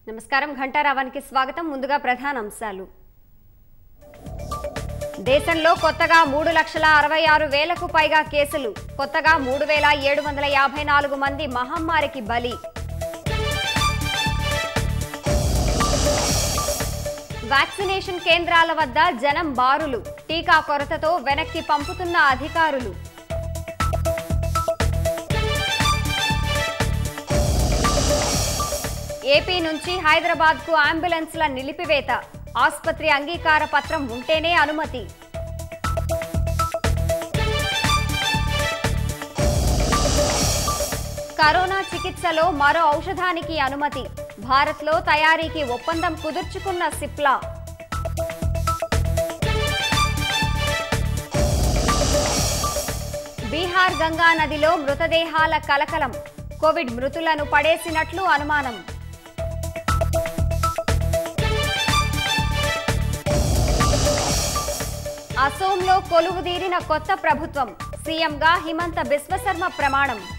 నమస్కారం ఘంటారావానికి స్వాగతం. ముందుగా ప్రధాన అంశాలు. దేశంలో కొత్తగా 3,66,000కు పైగా కేసులు. కొత్తగా 3,754 మంది మహమ్మారికి బలి. వ్యాక్సినేషన్ కేంద్రాల వద్ద జనం బారులు. టీకా కొరతతో వెనక్కి పంపుతున్న అధికారులు. ఏపీ నుంచి హైదరాబాద్కు అంబులెన్స్ల నిలిపివేత. ఆసుపత్రి అంగీకార పత్రం ఉంటేనే అనుమతి. కరోనా చికిత్సలో మరో ఔషధానికి అనుమతి. భారత్లో తయారీకి ఒప్పందం కుదుర్చుకున్న సిప్లా. బీహార్ గంగా నదిలో మృతదేహాల కలకలం. కోవిడ్ మృతులను పడేసినట్లు అనుమానం. అసోంలో కొలువుదీరిన కొత్త ప్రభుత్వం. సీఎంగా హిమంత బిశ్వ శర్మ ప్రమాణం.